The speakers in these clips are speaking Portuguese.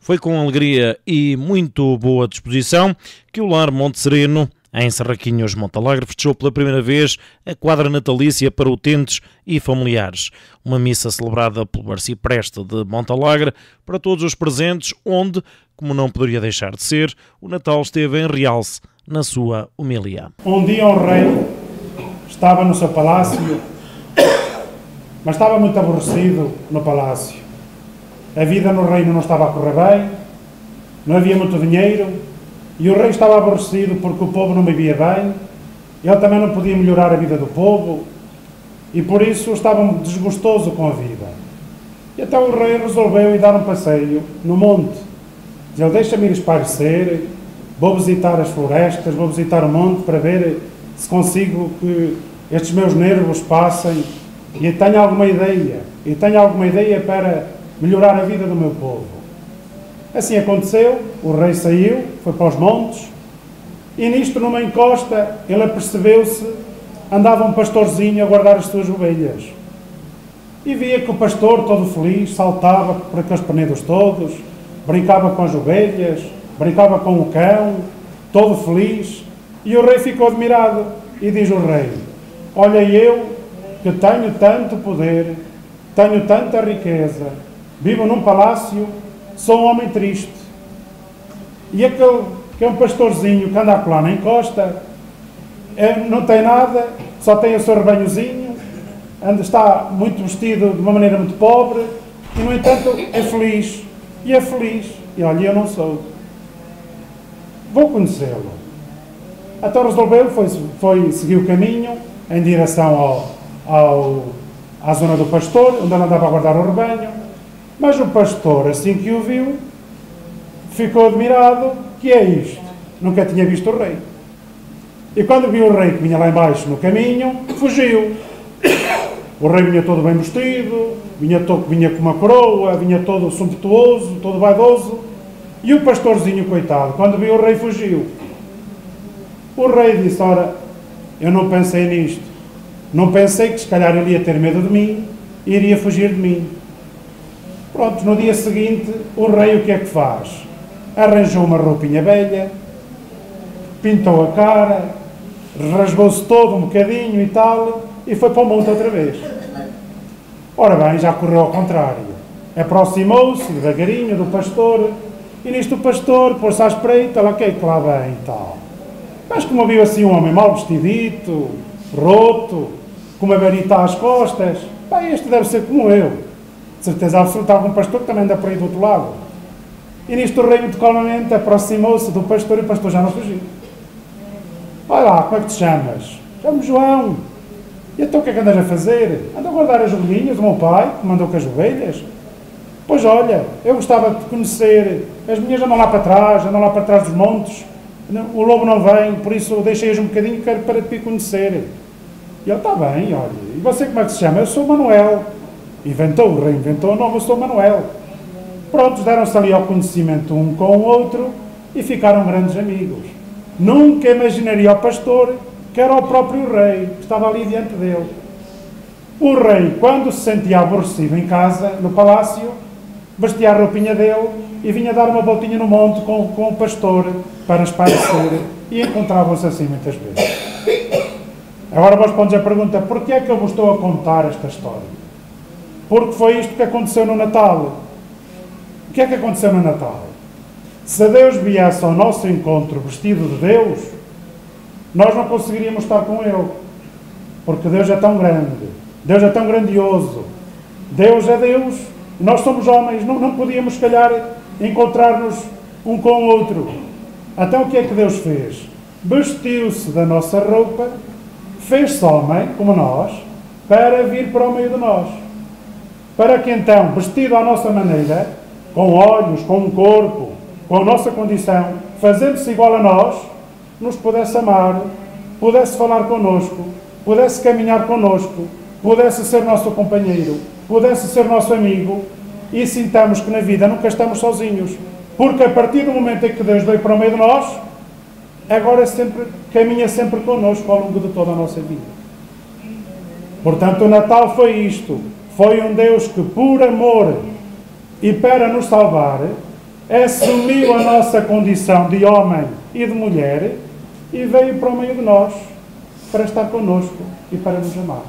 Foi com alegria e muito boa disposição que o Lar Monte Sereno, em Serraquinhos, Montalegre, festejou pela primeira vez a quadra natalícia para utentes e familiares. Uma missa celebrada pelo arcipreste de Montalegre para todos os presentes, onde, como não poderia deixar de ser, o Natal esteve em realce na sua homilia. Um dia o rei estava no seu palácio, mas estava muito aborrecido no palácio. A vida no reino não estava a correr bem, não havia muito dinheiro, e o rei estava aborrecido porque o povo não vivia bem, ele também não podia melhorar a vida do povo, e por isso estava desgostoso com a vida. E então o rei resolveu ir dar um passeio no monte. Ele deixa-me ir espairecer, vou visitar as florestas, vou visitar o monte para ver se consigo que estes meus nervos passem e tenho alguma ideia para melhorar a vida do meu povo. Assim aconteceu, o rei saiu, foi para os montes, e nisto, numa encosta, ele apercebeu-se, andava um pastorzinho a guardar as suas ovelhas. E via que o pastor, todo feliz, saltava por aqueles penedos todos, brincava com as ovelhas, brincava com o cão, todo feliz, e o rei ficou admirado, e diz o rei: olha, eu, que tenho tanto poder, tenho tanta riqueza, vivo num palácio, sou um homem triste. E aquele que é um pastorzinho que anda lá na encosta, não tem nada, só tem o seu rebanhozinho, está muito vestido de uma maneira muito pobre, e no entanto é feliz. E é feliz. E olha, eu não sou. Vou conhecê-lo. Então resolveu, foi seguir o caminho em direção à zona do pastor, onde ele andava a guardar o rebanho. Mas o pastor, assim que o viu, ficou admirado. Que é isto? Nunca tinha visto o rei. E quando viu o rei que vinha lá embaixo no caminho, fugiu. O rei vinha todo bem vestido, vinha com uma coroa, vinha todo sumptuoso, todo vaidoso. E o pastorzinho, coitado, quando viu o rei, fugiu. O rei disse: ora, eu não pensei nisto. Não pensei que se calhar ele ia ter medo de mim e iria fugir de mim. Pronto, no dia seguinte, o rei o que é que faz? Arranjou uma roupinha velha, pintou a cara, rasgou-se todo um bocadinho e tal, e foi para o monte outra vez. Ora bem, já correu ao contrário. Aproximou-se devagarinho do pastor, e nisto o pastor pôs-se à espreita, lá que lá vem e tal. Mas como viu assim um homem mal vestidito, roto, com uma varita às costas, bem, este deve ser como eu. De certeza absoluta, algum pastor que também anda por aí do outro lado. E nisto o rei muito calmamente aproximou-se do pastor, e o pastor já não fugiu. Olha lá, como é que te chamas? Chamo-me João. E então o que é que andas a fazer? Ando a guardar as ovelhinhas do meu pai, que mandou com as ovelhas. Pois olha, eu gostava de conhecer, as minhas andam lá para trás dos montes, o lobo não vem, por isso deixei-as um bocadinho, quero para te conhecer. E ele: está bem, olha, e você como é que se chama? Eu sou Manuel. Reinventou o nome, eu sou Manuel. Prontos, deram-se ali ao conhecimento um com o outro e ficaram grandes amigos. Nunca imaginaria ao pastor que era o próprio rei, que estava ali diante dele. O rei, quando se sentia aborrecido em casa, no palácio, vestia a roupinha dele e vinha dar uma voltinha no monte com o pastor para espairecer, e encontravam-se assim muitas vezes. Agora vos respondes a pergunta: porquê é que eu vos estou a contar esta história? Porque foi isto que aconteceu no Natal. O que é que aconteceu no Natal? Se Deus viesse ao nosso encontro vestido de Deus, nós não conseguiríamos estar com Ele. Porque Deus é tão grande, Deus é tão grandioso, Deus é Deus, nós somos homens, não podíamos, se calhar, encontrar-nos um com o outro. Então o que é que Deus fez? Vestiu-se da nossa roupa, fez-se homem, como nós, para vir para o meio de nós. Para que então, vestido à nossa maneira, com olhos, com um corpo, com a nossa condição, fazendo-se igual a nós, nos pudesse amar, pudesse falar connosco, pudesse caminhar connosco, pudesse ser nosso companheiro, pudesse ser nosso amigo, e sintamos que na vida nunca estamos sozinhos. Porque a partir do momento em que Deus veio para o meio de nós, agora caminha sempre connosco ao longo de toda a nossa vida. Portanto, o Natal foi isto. Foi um Deus que, por amor e para nos salvar, assumiu a nossa condição de homem e de mulher e veio para o meio de nós para estar connosco e para nos amar.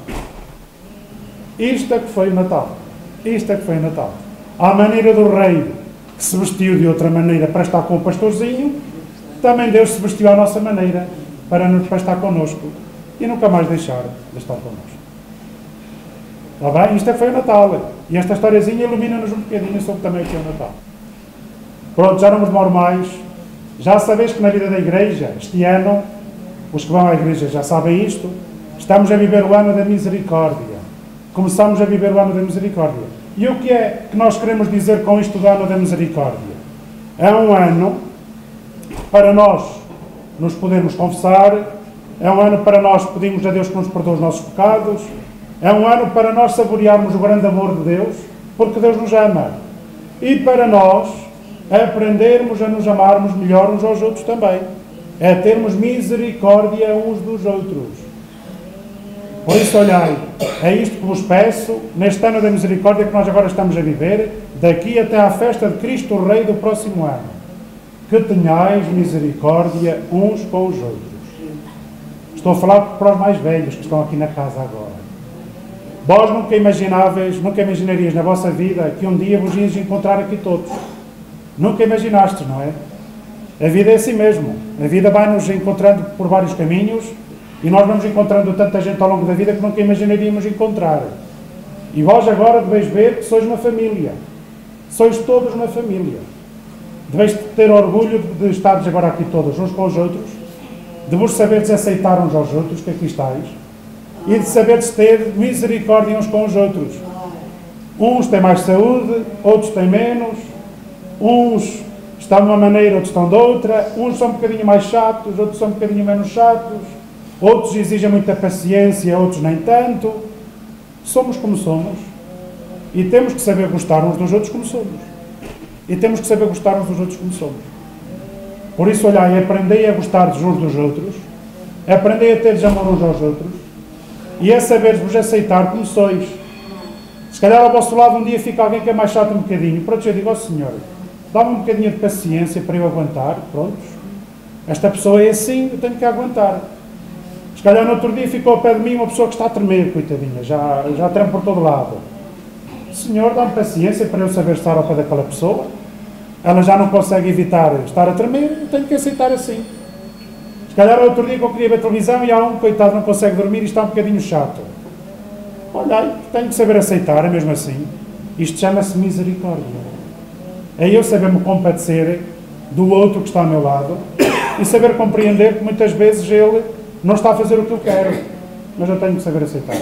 Isto é que foi o Natal. Isto é que foi o Natal. À maneira do rei que se vestiu de outra maneira para estar com o pastorzinho, também Deus se vestiu à nossa maneira para estar connosco e nunca mais deixar de estar connosco. Está bem? Isto é que foi o Natal. E esta historiazinha ilumina-nos um bocadinho sobre também o que é o Natal. Pronto, já não me demoro mais. Já sabeis que na vida da igreja, este ano, os que vão à igreja já sabem isto, estamos a viver o ano da misericórdia. Começamos a viver o ano da misericórdia. E o que é que nós queremos dizer com isto do ano da misericórdia? É um ano para nós nos podermos confessar, é um ano para nós pedirmos a Deus que nos perdoe os nossos pecados, é um ano para nós saborearmos o grande amor de Deus, porque Deus nos ama. E para nós aprendermos a nos amarmos melhor uns aos outros também. É termos misericórdia uns dos outros. Por isso, olhai, é isto que vos peço, neste ano da misericórdia que nós agora estamos a viver, daqui até à festa de Cristo Rei do próximo ano. Que tenhais misericórdia uns com os outros. Estou a falar para os mais velhos que estão aqui na casa agora. Vós nunca imaginarias na vossa vida que um dia vos ias encontrar aqui todos. Nunca imaginastes, não é? A vida é assim mesmo. A vida vai-nos encontrando por vários caminhos e nós vamos encontrando tanta gente ao longo da vida que nunca imaginaríamos encontrar. E vós agora deveis ver que sois uma família. Sois todos uma família. Deveis ter orgulho de estares agora aqui todos uns com os outros, de vos saberes aceitar uns aos outros, que aqui estáis, e de saberes ter misericórdia uns com os outros. Uns têm mais saúde, outros têm menos, uns estão de uma maneira, outros estão de outra, uns são um bocadinho mais chatos, outros são um bocadinho menos chatos, outros exigem muita paciência, outros nem tanto. Somos como somos e temos que saber gostar uns dos outros como somos. E temos que saber gostar uns dos outros como somos. Por isso, olhai, aprendei a gostar uns dos outros, aprendei a ter amor uns aos outros e a saber-vos aceitar como sois. Se calhar ao vosso lado um dia fica alguém que é mais chato um bocadinho. Pronto, eu digo, ó Senhor, dá-me um bocadinho de paciência para eu aguentar. Pronto, esta pessoa é assim, eu tenho que aguentar. Se calhar no outro dia ficou ao pé de mim uma pessoa que está a tremer, coitadinha, já treme por todo lado. Senhor, dá-me paciência para eu saber estar ao pé daquela pessoa. Ela já não consegue evitar estar a tremer, eu tenho que aceitar assim. Se calhar outro dia que eu queria ver televisão e há um coitado não consegue dormir e está um bocadinho chato. Olha, tenho que saber aceitar, é mesmo assim. Isto chama-se misericórdia. É eu saber-me compadecer do outro que está ao meu lado e saber compreender que muitas vezes ele não está a fazer o que eu quero, mas eu tenho que saber aceitar.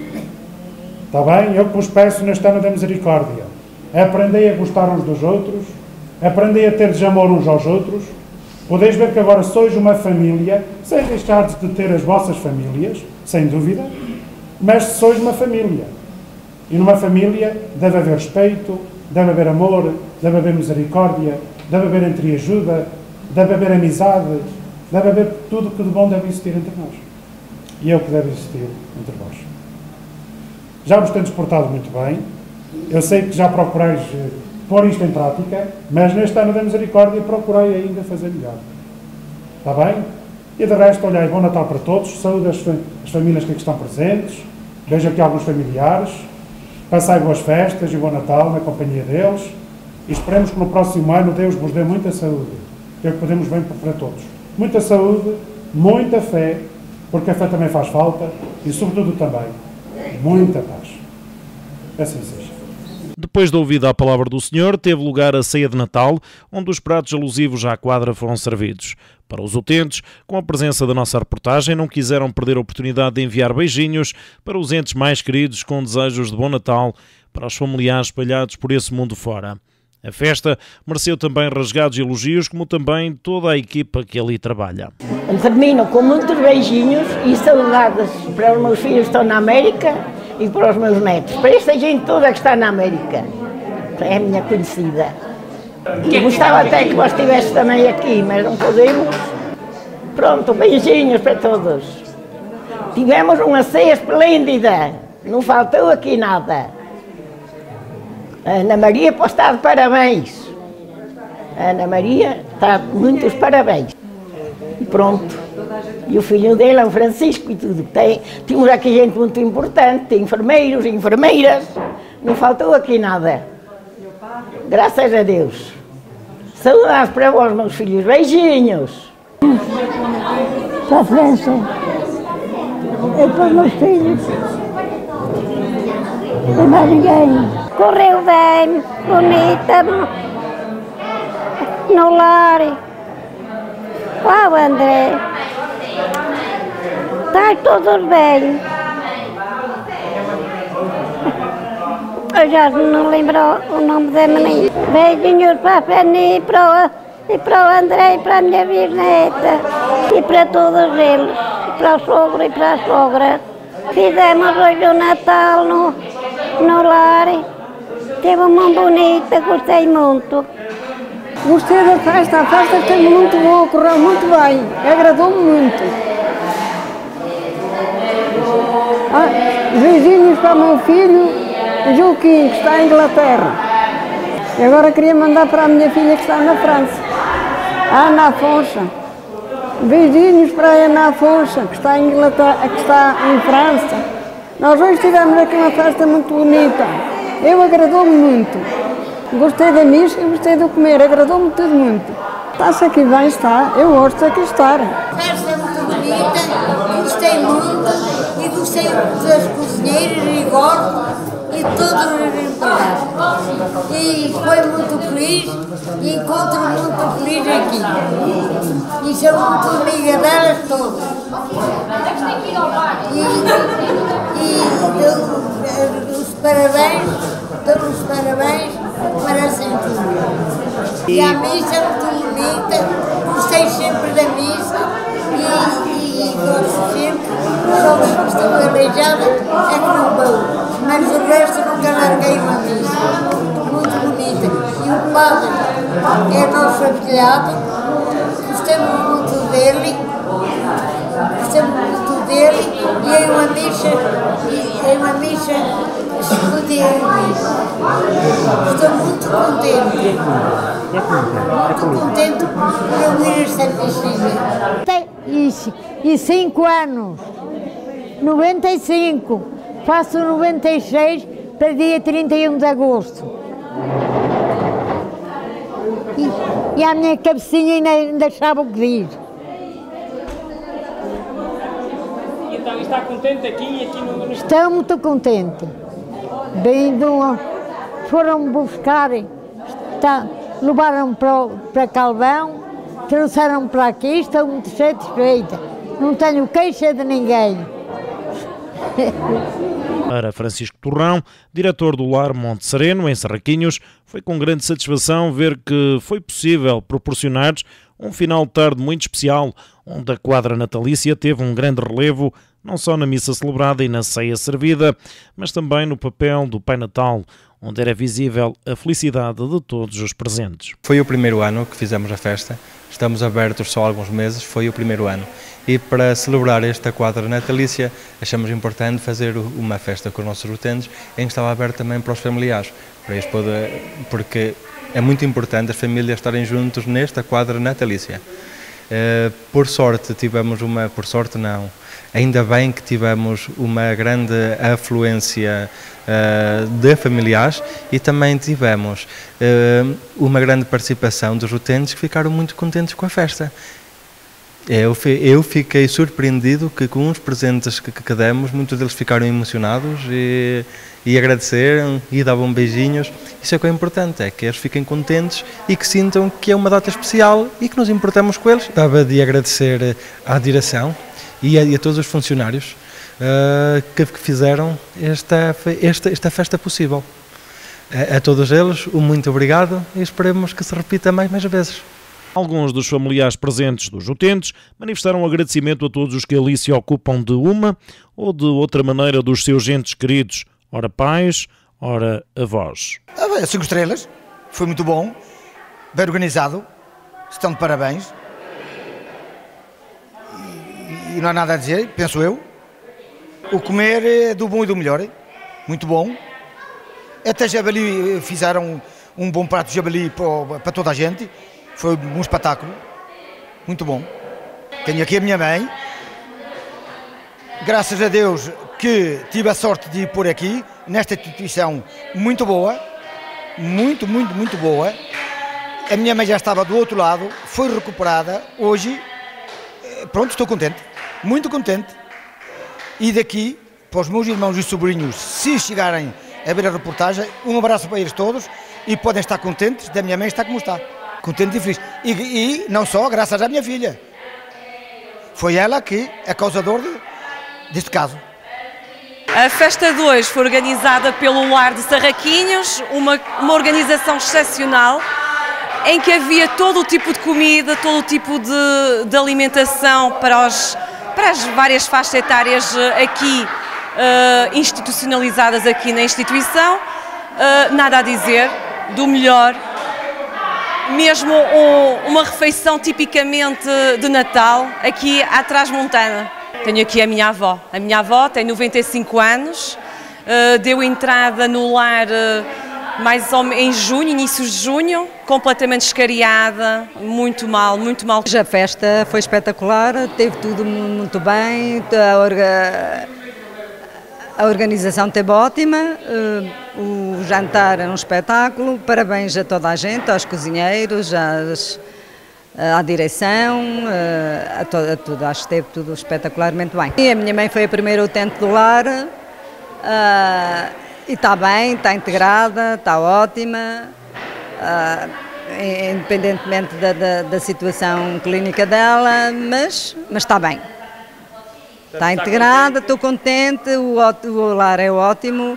Está bem? Eu que vos peço neste ano da misericórdia. Aprendei a gostar uns dos outros, aprendei a ter desamor uns aos outros. Podeis ver que agora sois uma família, sem deixar de ter as vossas famílias, sem dúvida, mas sois uma família. E numa família deve haver respeito, deve haver amor, deve haver misericórdia, deve haver entreajuda, deve haver amizade, deve haver tudo que de bom deve existir entre nós. E é o que deve existir entre vós. Já vos tendes portado muito bem. Eu sei que já procurais pôr isto em prática, mas neste ano da misericórdia procurei ainda fazer melhor. Está bem? E de resto, olhai, bom Natal para todos, saúde as famílias que aqui estão presentes, vejo aqui alguns familiares, passai boas festas e bom Natal na companhia deles e esperemos que no próximo ano Deus vos dê muita saúde, que é o que podemos bem para todos. Muita saúde, muita fé, porque a fé também faz falta e sobretudo também muita paz. Assim seja. Depois de ouvida a palavra do Senhor, teve lugar a ceia de Natal, onde os pratos alusivos à quadra foram servidos. Para os utentes, com a presença da nossa reportagem, não quiseram perder a oportunidade de enviar beijinhos para os entes mais queridos com desejos de bom Natal para os familiares espalhados por esse mundo fora. A festa mereceu também rasgados elogios, como também toda a equipa que ali trabalha. Termino com muitos beijinhos e saudades para os meus filhos que estão na América e para os meus netos, para esta gente toda que está na América, é a minha conhecida. E gostava até que vós estivesse também aqui, mas não podemos. Pronto, beijinhos para todos. Tivemos uma ceia esplêndida, não faltou aqui nada. Ana Maria pode estar de parabéns. A Ana Maria está muitos parabéns. E pronto. E o filho dele é o Francisco e tudo. Tínhamos aqui gente muito importante, enfermeiros, enfermeiras. Não faltou aqui nada. Graças a Deus. Saudades para vós, meus filhos. Beijinhos. Para a França. É para os meus filhos. Não mais ninguém. Correu bem, bonita, no lar. Uau, André. Está todos bem. Eu já não lembro o nome da menina. Beijinhos para a Fanny, para o André, e para a minha bisneta. E para todos eles. E para o sogro e para a sogra. Fizemos hoje o Natal no lar. Teve uma bonita, gostei muito. Gostei da festa, a festa esteve muito boa, correu muito bem, agradou-me muito. Beijinhos para o meu filho, Joaquim, que está em Inglaterra. E agora queria mandar para a minha filha que está na França, a Ana Afonso. Beijinhos para a Ana Afonso, que está em Inglaterra, que está em França. Nós hoje tivemos aqui uma festa muito bonita. Eu agradou-me muito. Gostei da missa e gostei do comer, agradou-me tudo muito. Está-se aqui bem, está. Eu gosto de aqui estar. Festa muito bonita, gostei muito e gostei das cozinheiras e gosto e todos os empregados. E foi muito feliz e encontro muito feliz aqui. E sou muito amiga delas todas. E dou os parabéns para a Centúria. E a missa é muito bonita, gostei sempre da missa e gosto sempre, só que estou aleijada é que não vou, mas o resto nunca larguei uma missa, muito bonita. E o padre é nosso afilhado, gostamos muito dele e é uma missa escutei a missa. Estou muito contente. Muito contente por ouvir esta missa. E 5 anos, 95, faço 96 para dia 31 de agosto. E a minha cabecinha ainda sabe o que diz. Então está contente aqui no... Estou muito contente. Foram buscar, levaram para Calvão, trouxeram para aqui, estou muito satisfeita. Não tenho queixa de ninguém. Para Francisco Torrão, diretor do Lar Monte Sereno, em Serraquinhos, foi com grande satisfação ver que foi possível proporcionar um final de tarde muito especial, onde a quadra natalícia teve um grande relevo, não só na missa celebrada e na ceia servida, mas também no papel do Pai Natal, onde era visível a felicidade de todos os presentes. Foi o primeiro ano que fizemos a festa, estamos abertos só há alguns meses, foi o primeiro ano. E para celebrar esta quadra natalícia, achamos importante fazer uma festa com os nossos utentes, em que estava aberto também para os familiares, para eles porque é muito importante as famílias estarem juntos nesta quadra natalícia. Por sorte ainda bem que tivemos uma grande afluência de familiares e também tivemos uma grande participação dos utentes que ficaram muito contentes com a festa. Eu fiquei surpreendido que com os presentes que demos, muitos deles ficaram emocionados e agradeceram e davam beijinhos. Isso é o que é importante, é que eles fiquem contentes e que sintam que é uma data especial e que nos importamos com eles. Estava de agradecer à direção e a todos os funcionários que fizeram esta festa possível. A todos eles, um muito obrigado e esperemos que se repita mais vezes. Alguns dos familiares presentes dos utentes manifestaram agradecimento a todos os que ali se ocupam de uma ou de outra maneira dos seus entes queridos, ora pais, ora avós. 5 estrelas, foi muito bom, bem organizado, estão de parabéns e não há nada a dizer, penso eu. O comer é do bom e do melhor, muito bom. Até já ali fizeram um bom prato de javali para toda a gente. Foi um espetáculo, muito bom. Tenho aqui a minha mãe, graças a Deus que tive a sorte de ir por aqui, nesta instituição muito boa, muito boa. A minha mãe já estava do outro lado, foi recuperada, hoje, pronto, estou contente, muito contente. E daqui, para os meus irmãos e sobrinhos, se chegarem a ver a reportagem, um abraço para eles todos e podem estar contentes da minha mãe estar como está, contente e feliz. E não só, graças à minha filha. Foi ela que é causadora deste caso. A festa de hoje foi organizada pelo Lar de Sarraquinhos, uma organização excepcional, em que havia todo o tipo de comida, todo o tipo de alimentação para as várias faixas etárias aqui, institucionalizadas aqui na instituição. Nada a dizer, do melhor. Mesmo uma refeição tipicamente de Natal, aqui à Trás-Montana. Tenho aqui a minha avó. A minha avó tem 95 anos, deu entrada no lar mais ou menos em junho, início de junho, completamente escariada, muito mal, muito mal. A festa foi espetacular, teve tudo muito bem, a organização esteve ótima, o jantar é um espetáculo, parabéns a toda a gente, aos cozinheiros, à direção, a tudo, acho que esteve tudo espetacularmente bem. E a minha mãe foi a primeira utente do lar, e está bem, está integrada, está ótima, independentemente da situação clínica dela, mas está bem. Está integrada, estou contente, o lar é ótimo,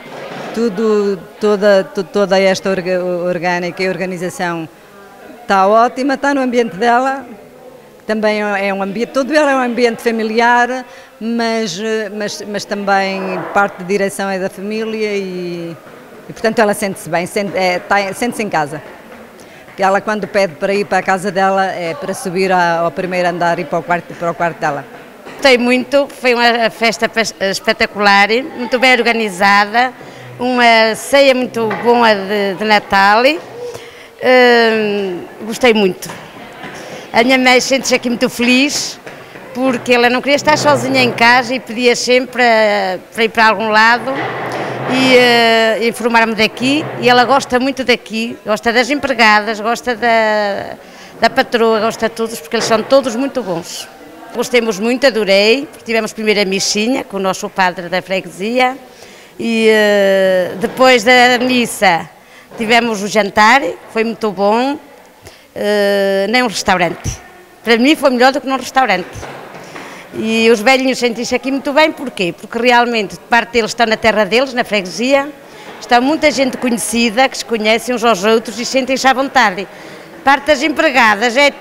toda esta orgânica e organização está ótima, está no ambiente dela, também é um ambiente, todo ela é um ambiente familiar, mas também parte da direção é da família e portanto ela sente-se bem, sente-se em casa. Ela quando pede para ir para a casa dela é para subir ao primeiro andar e para o quarto dela. Gostei muito, foi uma festa espetacular, muito bem organizada, uma ceia muito boa de Natal, gostei muito. A minha mãe sente-se aqui muito feliz, porque ela não queria estar sozinha em casa e pedia sempre para ir para algum lado e informar-me daqui, e ela gosta muito daqui, gosta das empregadas, gosta da patroa, gosta de todos, porque eles são todos muito bons. Gostemos muito, adorei, porque tivemos primeiro a misshinha com o nosso padre da freguesia e depois da missa tivemos o jantar, foi muito bom, nem um restaurante. Para mim foi melhor do que num restaurante. E os velhinhos sentem-se aqui muito bem, porquê? Porque realmente parte deles estão na terra deles, na freguesia, está muita gente conhecida, que se conhecem uns aos outros e sentem-se à vontade. Parte das empregadas é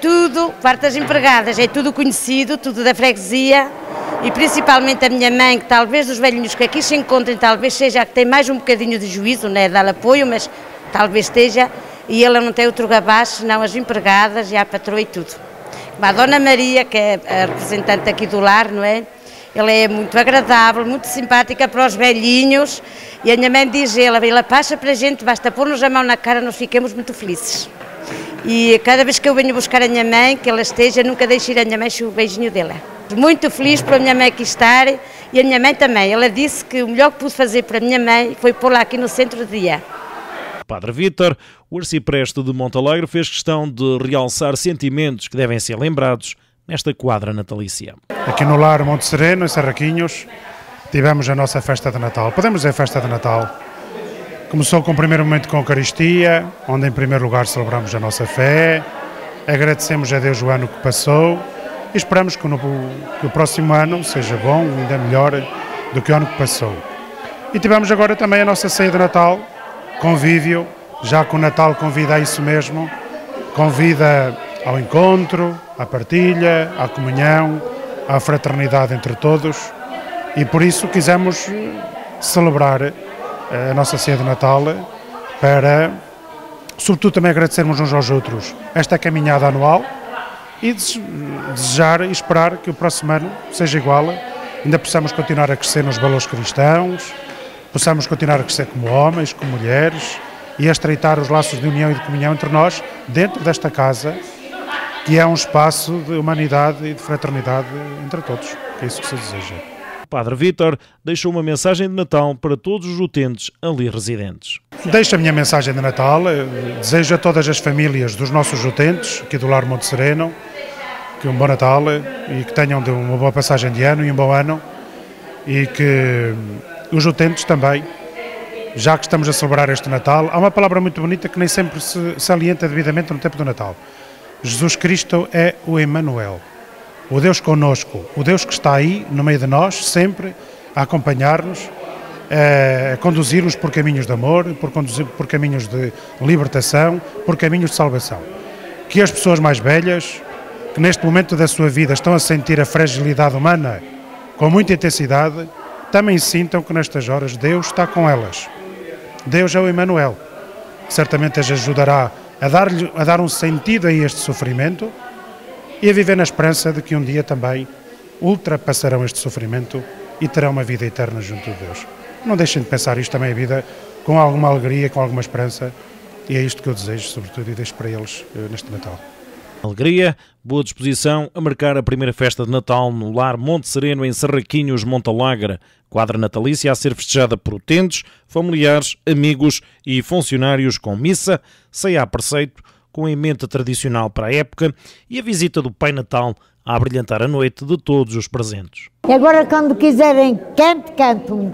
tudo conhecido, tudo da freguesia e principalmente a minha mãe, que talvez dos velhinhos que aqui se encontrem, talvez seja a que tem mais um bocadinho de juízo, né, dar apoio, mas talvez esteja, e ela não tem outro gabaço, senão as empregadas e a patroa e tudo. A Dona Maria, que é a representante aqui do lar, não é? Ela é muito agradável, muito simpática para os velhinhos e a minha mãe diz, ela passa para a gente, basta pôr-nos a mão na cara, nós ficamos muito felizes. E cada vez que eu venho buscar a minha mãe, que ela esteja, nunca deixo ir a minha mãe sem o beijinho dela. Muito feliz por a minha mãe aqui estar e a minha mãe também. Ela disse que o melhor que pude fazer para a minha mãe foi pô-la aqui no centro do dia. Padre Vítor, o arcipreste de Montalegre, fez questão de realçar sentimentos que devem ser lembrados nesta quadra natalícia. Aqui no lar Monte Sereno, em Sarraquinhos, tivemos a nossa festa de Natal. Podemos dizer festa de Natal. Começou com o primeiro momento com a Eucaristia, onde em primeiro lugar celebramos a nossa fé, agradecemos a Deus o ano que passou e esperamos que o próximo ano seja bom, ainda melhor do que o ano que passou. E tivemos agora também a nossa ceia de Natal, convívio, já que o Natal convida a isso mesmo, convida ao encontro, à partilha, à comunhão, à fraternidade entre todos e por isso quisemos celebrar a nossa ceia de Natal para, sobretudo, também agradecermos uns aos outros esta caminhada anual e desejar e esperar que o próximo ano seja igual, ainda possamos continuar a crescer nos valores cristãos, possamos continuar a crescer como homens, como mulheres, e a estreitar os laços de união e de comunhão entre nós, dentro desta casa, que é um espaço de humanidade e de fraternidade entre todos, que é isso que se deseja. O Padre Vítor deixou uma mensagem de Natal para todos os utentes ali residentes. Deixo a minha mensagem de Natal, desejo a todas as famílias dos nossos utentes, aqui do Lar Monte Sereno, que um bom Natal e que tenham uma boa passagem de ano e um bom ano, e que os utentes também, já que estamos a celebrar este Natal, há uma palavra muito bonita que nem sempre se salienta devidamente no tempo do Natal. Jesus Cristo é o Emmanuel, o Deus conosco, o Deus que está aí no meio de nós, sempre a acompanhar-nos, a conduzir-nos por caminhos de amor, por caminhos de libertação, por caminhos de salvação. Que as pessoas mais velhas, que neste momento da sua vida estão a sentir a fragilidade humana com muita intensidade, também sintam que nestas horas Deus está com elas. Deus é o Emmanuel, que certamente as ajudará a dar um sentido a este sofrimento e a viver na esperança de que um dia também ultrapassarão este sofrimento e terão uma vida eterna junto de Deus. Não deixem de pensar isto também, a vida com alguma alegria, com alguma esperança, e é isto que eu desejo, sobretudo, e deixo para eles neste Natal. Alegria, boa disposição a marcar a primeira festa de Natal no Lar Monte Sereno, em Serraquinhos, Montalagre. Quadra natalícia a ser festejada por utentes, familiares, amigos e funcionários, com missa, ceia a preceito, com a emenda tradicional para a época e a visita do Pai Natal a brilhantar a noite de todos os presentes. E agora, quando quiserem, canto.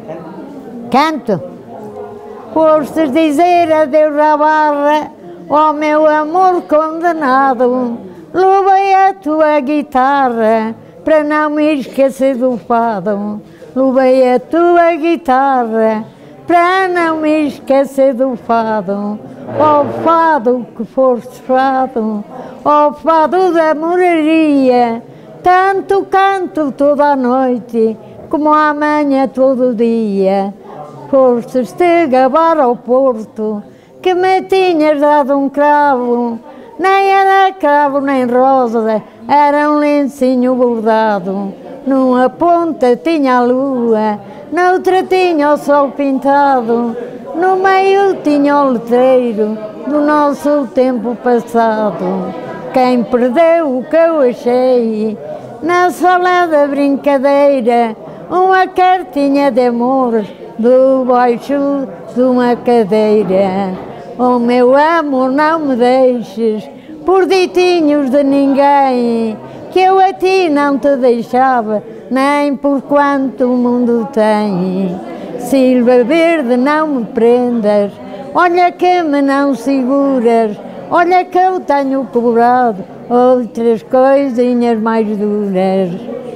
Fostes dizer adeus à barra, ó meu amor condenado, louvei a tua guitarra, para não me esquecer do fado. Louvei a tua guitarra, para não me esquecer do fado. Ó fado que foste fado, ó fado da moraria, tanto canto toda a noite, como amanhã todo dia. Fostes-te gabar ao Porto, que me tinhas dado um cravo, nem era cravo nem rosa, era um lencinho bordado. Numa ponta tinha a lua, noutra tinha o sol pintado, no meio tinha o letreiro do nosso tempo passado. Quem perdeu o que eu achei na sala da brincadeira, uma cartinha de amor debaixo de uma cadeira. Oh meu amor, não me deixes por ditinhos de ninguém, que eu a ti não te deixava, nem por quanto o mundo tem. Silva verde, não me prendas, olha que me não seguras, olha que eu tenho cobrado outras coisinhas mais duras.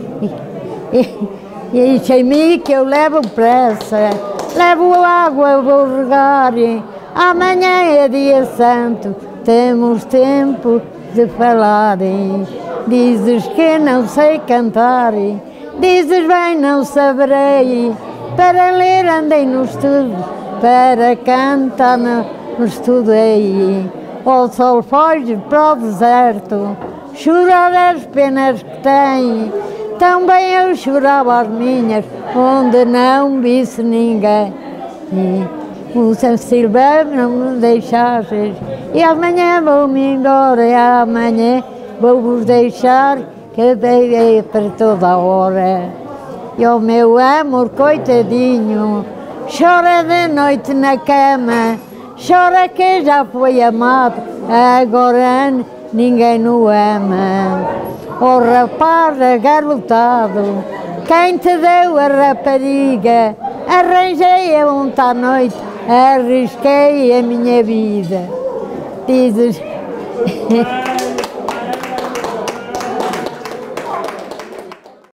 E deixem-me que eu levo pressa, levo água, vou regar, amanhã é dia santo, temos tempo de falar. Dizes que não sei cantar, dizes bem não saberei, para ler andei no estudo, para cantar no estudei. O sol foge para o deserto, chorar as penas que tem, também eu chorava as minhas, onde não visse ninguém. O São Silva não me deixasses, e amanhã vou-me embora, e amanhã vou-vos deixar, que veio para toda a hora. E o meu amor, coitadinho, chora de noite na cama, chora que já foi amado, agora ninguém o ama. O rapaz agarrotado, quem te deu a rapariga, arranjei-a ontem à noite, arrisquei a minha vida. Dizes...